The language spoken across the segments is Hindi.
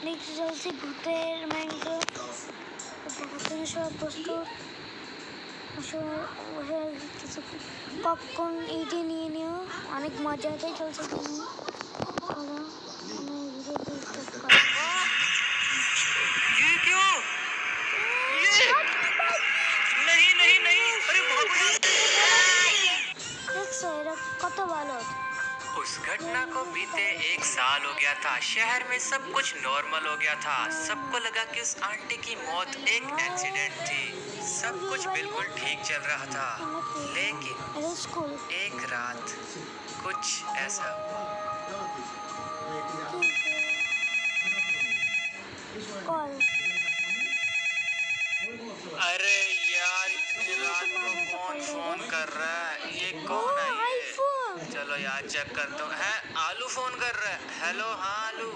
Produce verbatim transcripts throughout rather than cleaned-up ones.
নেক্সট চলছে ভূতের মাইন্ডক্রাফট। ভূতের সব বস্তু কিছু পপকর্ন এইটি নিয়ে নিও, অনেক মজাতেই চলছে। ये क्यों? ये नहीं नहीं नहीं, अरे भागो! देखो एरा कत भालो। उस घटना को बीते एक साल हो गया था। शहर में सब कुछ नॉर्मल हो गया था। सबको लगा कि उस आंटी की मौत एक एक्सीडेंट थी। सब कुछ बिल्कुल ठीक चल रहा था, लेकिन एक रात कुछ ऐसा हुआ। अरे यार, इतनी रात को कौन फोन कर रहा है? ये कौन है ये? चलो यार चेक करता हूँ। है आलू फोन कर रहा है। हेलो हाँ आलू।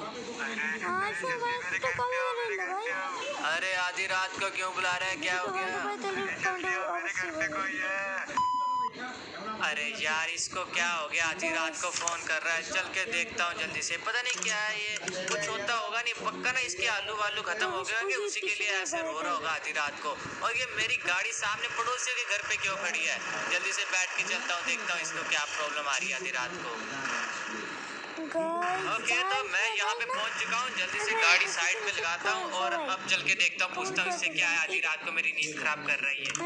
अरे आधी रात को क्यों बुला रहा है? क्या हो गया? अरे यार इसको क्या हो गया? आधी रात को फोन कर रहा है। चल के देखता हूँ जल्दी से। पता नहीं क्या है ये, कुछ होता होगा नहीं पक्का ना। इसके आलू वालू खत्म हो गया कि उसी के लिए ऐसे रो रहा होगा आधी रात को। और ये मेरी गाड़ी सामने पड़ोसियों के घर पे क्यों खड़ी है? जल्दी से बैठ के चलता हूँ, देखता हूँ इसको क्या प्रॉब्लम आ रही है आधी रात को। ओके तो मैं यहाँ पे पहुँच चुका हूँ। जल्दी से गाड़ी साइड पे लगाता हूँ और अब चल के देखता हूँ, पूछता हूँ इससे क्या है आधी रात को मेरी नींद खराब कर रही है।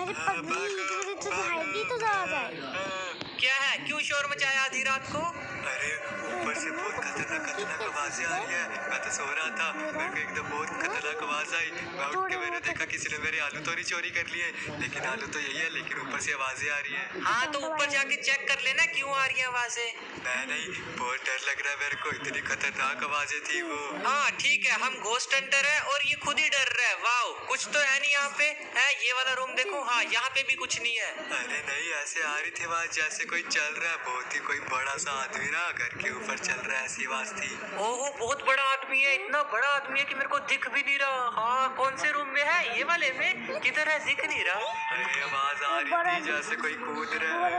क्या है? क्यों शोर मचाया आधी रात को? अरे ऊपर से बहुत खतरनाक खतरनाक आवाजें आ रही है। मैं तो सो रहा था, मेरे को एकदम बहुत खतरनाक आवाज आई। मैं उठ के मैंने देखा किसी ने मेरे आलू तो नहीं चोरी कर लिए, लेकिन आलू तो यही है, लेकिन ऊपर से आवाजें आ रही है। हाँ तो ऊपर जाके चेक कर लेना क्यों आ रही है आवाजें। नहीं नहीं, बहुत डर लग रहा है मेरे को, इतनी खतरनाक आवाजें थी वो। हाँ ठीक है, हम घोस्ट हंटर है और ये खुद ही डर रहा है। वाओ, कुछ तो है नहीं यहाँ पे। है ये वाला रूम देखो। हाँ यहाँ पे भी कुछ नहीं है। अरे नहीं, ऐसे आ रही थी आवाज जैसे कोई चल रहा है, बहुत ही कोई बड़ा सा आदमी ना घर के ऊपर चल रहा है, ऐसी आवाज थी। ओहो बहुत बड़ा आदमी है, इतना बड़ा आदमी है कि मेरे को दिख भी नहीं रहा। हाँ कौन से रूम में है? ये वाले में? किधर है? दिख नहीं रहा। अरे आवाज आ रही थी जैसे कोई कूद रहा है।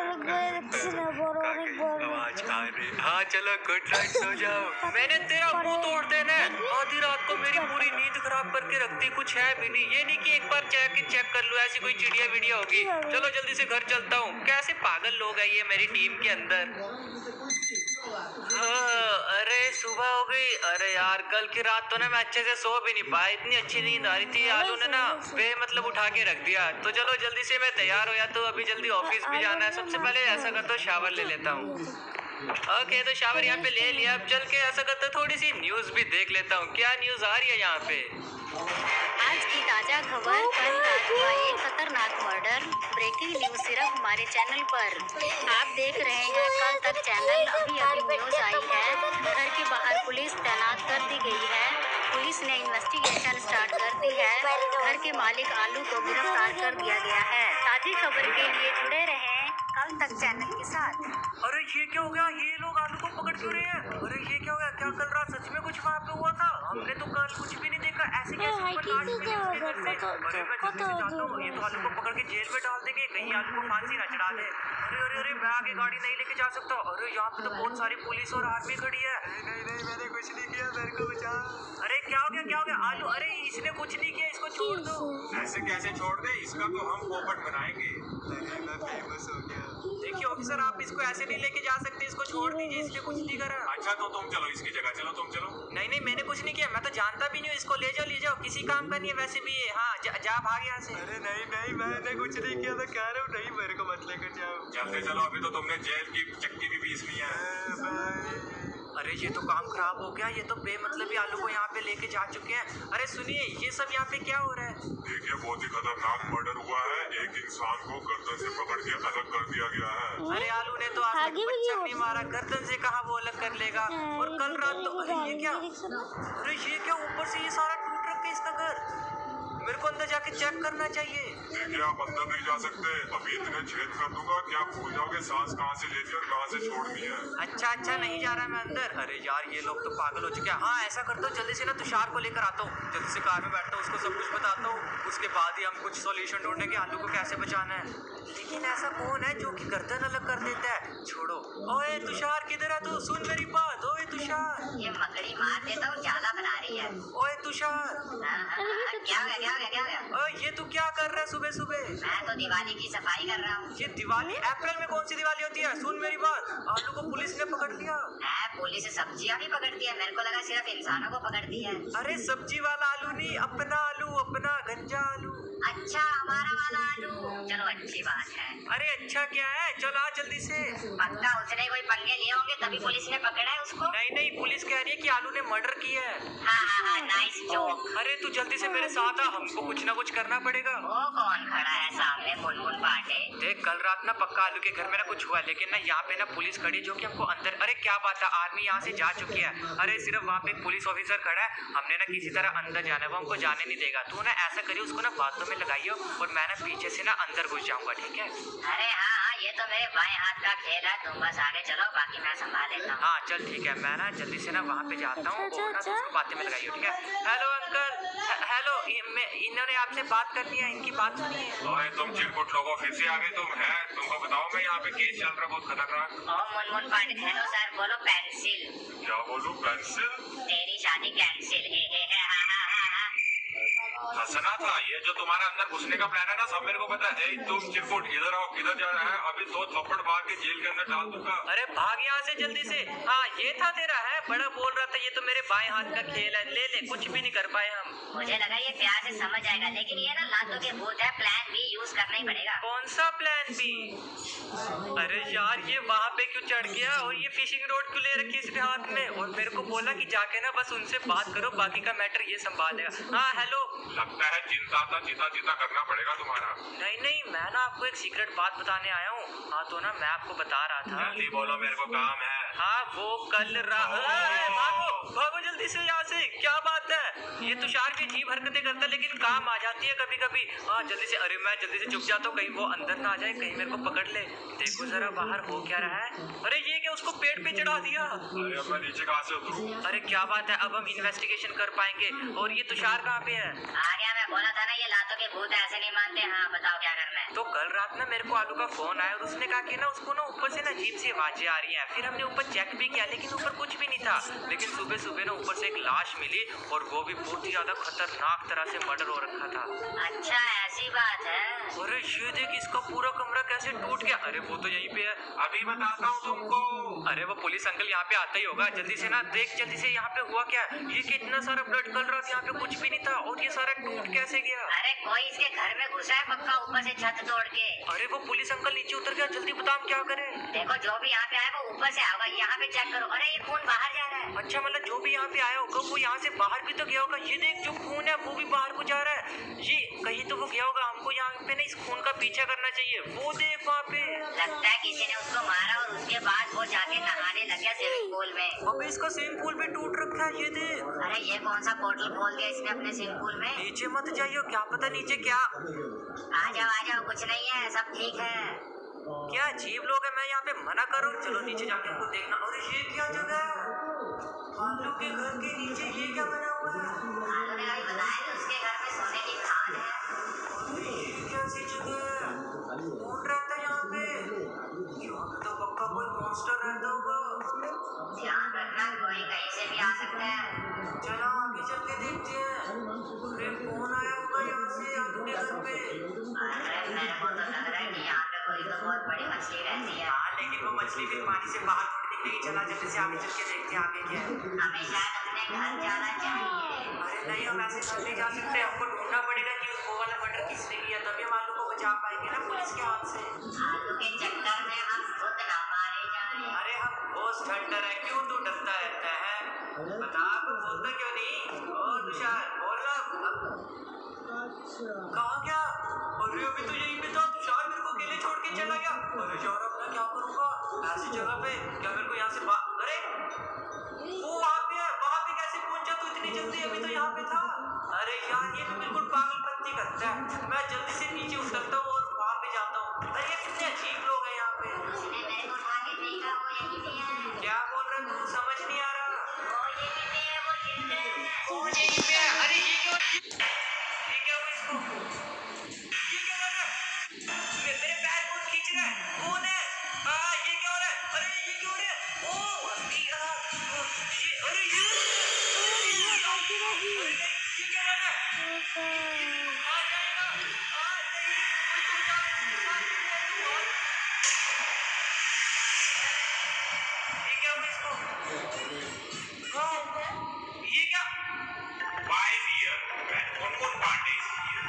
आवाज आ रही। हाँ चलो गुड नाइट, सो जाओ। मैंने तेरा मुंह तोड़ देना। आधी रात को मेरी पूरी नींद खराब करके रखती, कुछ है भी नहीं। ये नहीं कि एक बार चेक चेक कर लो, ऐसी कोई चिड़िया विड़िया होगी। चलो जल्दी से घर चलता हूँ। कैसे पागल लोग हैं ये मेरी टीम के अंदर। अरे सुबह हो गई। अरे यार कल की रात तो ना मैं अच्छे से सो भी नहीं पाया, इतनी अच्छी नींद आ रही थी। आलू ने ना बे मतलब उठा के रख दिया। तो चलो जल्दी से मैं तैयार हो या तो अभी जल्दी ऑफिस भी जाना है। सबसे पहले ऐसा करता हूँ शावर ले लेता हूँ। ओके तो शावर यहाँ पे ले लिया। अब चल के ऐसा करता हूँ थोड़ी सी न्यूज भी देख लेता हूँ, क्या न्यूज आ रही है यहाँ पे। आज की ताजा खबर, कल रात हुआ एक खतरनाक मर्डर। ब्रेकिंग न्यूज सिर्फ हमारे चैनल पर। आप देख रहे हैं कल तक चैनल। अभी अभी न्यूज आई है, घर के बाहर पुलिस तैनात कर दी गई है। पुलिस ने इन्वेस्टिगेशन स्टार्ट कर दी है। घर के मालिक आलू को गिरफ्तार कर दिया गया है। ताजी खबर के लिए जुड़े रहें कल तक चैनल के साथ। अरे ये क्या हो गया? ये लोग आलू को पकड़ क्यों रहे हैं? अरे ये क्या हो गया? क्या कल रात सच में कुछ वहाँ पे हुआ था? हमने तो कल कुछ भी नहीं देखा। ऐसे कैसे ऊपर लाश मिली उसके घर से? अरे मैं जल्दी से जाता हूँ, ये तो आलू को पकड़ के जेल में डाल देंगे, कहीं आलू को फांसी ना चढ़ा दे। अरे अरे अरे मैं आगे गाड़ी नहीं लेके जा सकता। अरे यहाँ पे तो बहुत सारी पुलिस और आर्मी खड़ी है। नहीं नहीं मैंने कुछ नहीं किया, मेरे को बचा। अरे क्या हो गया? क्या हो गया आलू? अरे इसने कुछ नहीं किया, इसको छोड़ दो। ऐसे कैसे छोड़ दे? इसका तो हम पोपट बनाएंगे। अरे मैं फेमस हो गया। देखिए ऑफिसर, आप इसको ऐसे नहीं लेके जा सकते, इसको छोड़ दीजिए, इसने कुछ नहीं करा। अच्छा तो तुम चलो इसकी जगह, चलो तुम चलो। नहीं नहीं मैंने कुछ नहीं किया, मैं तो जानता भी नहीं हूँ इसको। ले जाओ ले जाओ, किसी काम का नहीं है वैसे भी ये। हाँ जा, जा भाग यहाँ से। अरे नहीं नहीं मैंने कुछ नहीं किया, मैं कह रहा हूँ नहीं, मेरे को मत लेकर जाओ। जल्दी चलो, अभी तो तुमने जेल की चक्की भी पीसनी है। अरे ये तो काम खराब हो गया। ये तो बेमतलब ही आलू को यहाँ पे लेके जा चुके हैं। अरे सुनिए ये सब यहाँ पे क्या हो रहा है? देखिए बहुत ही खतरनाक मर्डर हुआ है। एक इंसान को गर्दन से पकड़ के अलग कर दिया गया है। अरे आलू ने तो आज तक बच्चा नहीं मारा, गर्दन से कहा वो अलग कर लेगा। और कल रात तो अरे ये क्या? अरे ये क्या ऊपर से ये सारा टूट रखा है इसका घर। मेरे को अंदर जाके चेक करना चाहिए। देखिए आप अंदर नहीं जा सकते, अभी इतने छेद कर दूंगा कि आप भूल जाओगे सांस कहाँ से लेती है और कहाँ से छोड़नी है। अच्छा अच्छा नहीं जा रहा मैं अंदर। अरे यार ये लोग तो पागल हो चुके हैं। हाँ ऐसा करता हूँ, जल्दी से ना तुषार को लेकर आता हूँ, जल्दी से कार में बैठता हूँ, उसको सब कुछ बताता हूँ, उसके बाद ही हम कुछ सॉल्यूशन ढूंढेंगे आलू को कैसे बचाना है। लेकिन ऐसा कौन है जो कि गर्दन अलग कर देता है? छोड़ो। ओए तुषार किधर है तू? सुन मेरी बात। ओए तुषार। ये मकड़ी मार देता हूँ, ज्यादा बना रही है। ओए तुषार। हाँ, हाँ, हाँ, क्या हो गया क्या हो गया क्या हो गया? ओए ये तू क्या कर रहा है सुबह सुबह? मैं तो दिवाली की सफाई कर रहा हूँ। ये दिवाली? अप्रैल में कौन सी दिवाली होती है? सुन मेरी बात, आलू को पुलिस ने पकड़ लिया। है, पुलिस सब्जियाँ भी पकड़ती है, मेरे को लगा सिर्फ इंसानों को पकड़ती है। अरे सब्जी वाला आलू नहीं, अपना आलू, अपना गंजा आलू। अच्छा हमारा वाला आलू, चलो अच्छी बात है। अरे अच्छा क्या है, चल आ जल्दी से। पक्का उसने कोई पंगे लिए होंगे तभी पुलिस ने पकड़ा है उसको। नहीं नहीं, पुलिस कह रही है कि आलू ने मर्डर किया है। हाँ हाँ हाँ, नाइस जोक। अरे तू जल्दी से मेरे साथ आ, हमको कुछ ना कुछ करना पड़ेगा। वो कौन खड़ा है सामने? मुनमुन पांडे। देख कल रात ना पक्का आलू के घर में ना कुछ हुआ, लेकिन ना यहाँ पे ना पुलिस खड़ी जो कि हमको अंदर। अरे क्या बात है, आर्मी यहाँ से जा चुकी है। अरे सिर्फ वहाँ पे एक पुलिस ऑफिसर खड़ा है, हमने ना किसी तरह अंदर जाना है, वो हमको जाने नहीं देगा। तू ना ऐसा करिए उसको ना बातों में लगाइयो और मैं ना पीछे से ना अंदर घुस जाऊंगा, ठीक है? अरे हाँ हाँ, ये तो मेरे बाएं हाथ का खेल है, तुम बस आगे चलो, बाकी मैं संभाल लेता हूँ। हाँ चल ठीक है, मैं ना जल्दी से ना वहाँ पे जाता हूँ और ना उसको बातें में लगाइयो, ठीक है? हेलो अंकल, हेलो, मैं इन्होंने आपसे बात करनी है, इनकी बात सुनिए। ओए तुम चिरकुट लोगो फिर से आ गए तुम है? तुमको बताओ मैं यहाँ पे केस चल रहा है बहुत खतरनाक। ओ मुनमुन पांडे, हेलो सर, बोलो पेंसिल। क्या बोलूं? पेंसिल? तेरी शादी कैंसिल। हे हे हे हा हा हा हा। हंसना था, ये जो तुम्हारा अंदर घुसने का प्लान है ना सब मेरे को पता है। ए, तुम चिरकुट इधर आओ, किधर जा रहा है? अभी दो थप्पड़ मार के जेल के अंदर डाल दूंगा। अरे भाग यहाँ से जल्दी से। हाँ ये था तेरा है, बड़ा बोल रहा था ये तो मेरे बाएं हाथ का खेल है, ले ले, कुछ भी नहीं कर पाए हम। मुझे लगा ये प्यार से समझ आएगा, लेकिन ये ना लातों के भूत है, प्लान बी यूज करना ही पड़ेगा। कौन सा प्लान बी? अरे यार ये वहाँ पे क्यों चढ़ गया और ये फिशिंग रोड क्यों ले रखी इसने हाथ में, और मेरे को बोला कि जाके ना बस उनसे बात करो, बाकी का मैटर ये संभालेगा। हाँ हेलो। लगता है चिंता था, चिता चिता करना पड़ेगा तुम्हारा। नहीं नहीं, मैं ना आपको एक सीक्रेट बात बताने आया हूँ। हाँ तो ना मैं आपको बता रहा था। जल्दी बोलो, मेरे को काम है। हाँ वो कल रा... भागो भागो जल्दी से यहाँ से। क्या बात है, ये तुषार भी अजीब हरकतें करता है लेकिन काम आ जाती है कभी कभी। हाँ जल्दी से। अरे मैं जल्दी से चुप जाता हूँ, कहीं वो अंदर ना आ जाए, कहीं मेरे को पकड़ ले। देखो जरा बाहर हो क्या रहा है। अरे ये क्या, उसको पेट पे चढ़ा दिया। अरे अब मैं नीचे कहाँ से उतरूं? अरे क्या बात है, अब हम इन्वेस्टिगेशन कर पाएंगे। और ये तुषार कहाँ पे है? आ गया, मैं बोला था ना ये लातों के भूत ऐसे नहीं मानते। हाँ बताओ क्या करना है? तो कल रात ना मेरे को आलू का फोन आया और उसने कहा कि ना उसको ना ऊपर से ना अजीब सी आवाजें आ रही हैं। फिर हमने ऊपर चेक भी किया लेकिन ऊपर कुछ भी नहीं था। लेकिन सुबह सुबह ना ऊपर से एक लाश मिली और वो भी बहुत ही ज्यादा खतरनाक तरह से मर्डर हो रखा था। अच्छा ऐसी बात है। अरे ये देख, इसका पूरा कमरा कैसे टूट गया। अरे वो तो यहीं पे है, अभी बताता हूँ तुमको। अरे वो पुलिस अंकल यहाँ पे आता ही होगा। जल्दी से ना देख, जल्दी से यहाँ पे हुआ क्या। ये कितना सारा ब्लड कल रहा था, यहाँ पे कुछ भी नहीं था और ये सारा टूट कैसे गया। अरे कोई इसके घर में घुसा है पक्का, ऊपर से छत तोड़ के। अरे वो पुलिस अंकल नीचे उतर गया, जल्दी बताओ हम क्या करें। देखो जो भी यहाँ पे आया वो ऊपर से आएगा, यहाँ पे चेक करो। अरे ये खून बाहर जा रहा है। अच्छा मतलब जो भी यहाँ पे आया होगा वो यहाँ से बाहर भी तो गया होगा। ये देख जो खून है वो भी बाहर को जा रहा है। ये कहीं तो वो गया होगा, हमको यहाँ पे ना इस खून का पीछा करना चाहिए। वो देख वहाँ पे लगता है किसी ने उसको मारा और उसके बाद वो जाके नहाने लग गया स्विमिंग पूल में। अबे इसका स्विमिंग पूल भी टूट रखा है, ये देख। अरे ये कौन सा पोर्टल खोल दिया इसने अपने स्विमिंग पूल में? नीचे मत जाइयो, क्या पता नीचे क्या। आ जाओ आ जाओ, कुछ नहीं है, सब ठीक है। क्या अजीब लोग है, मैं यहाँ पे मना करूँ। चलो नीचे जाके हमको देखना। अरे ये क्या जगह है, आलू के घर के नीचे ये क्या बना हुआ है? आलू ने अभी बताया कि उसके घर में सोने की खान है। अरे ये कैसी जगह है, कौन रहता है यहाँ पे? यहाँ पे तो पक्का कोई मॉन्स्टर रहता होगा। ध्यान रखना, कोई कहीं से भी आ सकता है। चलो आगे चल के देखते हैं। अरे कौन आया होगा यहाँ से आलू के घर पे? अरे मेरे को तो लग रहा है कि यहाँ पे कोई तो बहुत बड़ी मछली रहती है। हाँ लेकिन वो मछली फिर पानी से बाहर थोड़ी निकलेगी। चला जल्दी से आगे चल के देखते हैं आगे क्या है। हमें शायद अपने घर जाना चाहिए। अरे नहीं, हम ऐसे घर नहीं जा सकते, हमको ढूंढना पड़ेगा कि वो वाला मर्डर किसने किया, तभी हम आलू को बचा पाएंगे ना पुलिस के हाथ से। आलू के चक्कर में हम खुद ना मारे जाए। अरे हम घोस्ट हंटर है, क्यों तू डरता रहता है? बता, तू बोलता क्यों नहीं? ओ तुषार बोल रहा। कहाँ गया? अरे अभी तो यहीं पे था। तुषार मेरे को अकेले छोड़ के चला गया। अरे यार अब मैं क्या करूँगा ऐसी जगह पे? क्या मेरे को यहाँ से बा... अरे वो वहाँ पे है, वहाँ पे कैसे पहुँचा तू इतनी जल्दी? अभी तो यहाँ पे था। अरे यार ये तो बिल्कुल पागलपंती करता है। मैं जल्दी से नीचे उतरता हूँ और वहाँ पे जाता हूँ। अरे ये कितने अजीब लोग हैं यहाँ पे। क्या बोल रहे तू, समझ नहीं आ रहा। वो यहीं पे है। अरे ये क्यों, ये क्या हुआ इसको, ये क्या कर रहा है, मे- मेरे पैर कौन खींच रहा है, कौन है? आ, ये क्या हो रहा है, अरे ये क्यों हो रहा है? ओ ये, आ, ये अरे ये अरे नहीं, ये क्या कर रहा है? आ जाएगा, आ नहीं, कोई तुम जा, आ, तू और। ये क्या हुआ इसको? हाँ, ये क्या? Five year and one more party here.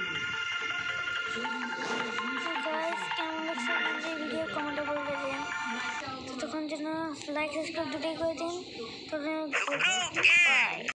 তো গাইস কেমন লাগছে আপনাদের ভিডিও কমেন্টে বলে দেবেন। ততক্ষণ জন্য লাইক সাবস্ক্রাইব দুটোই করে দিন। তবে বাই।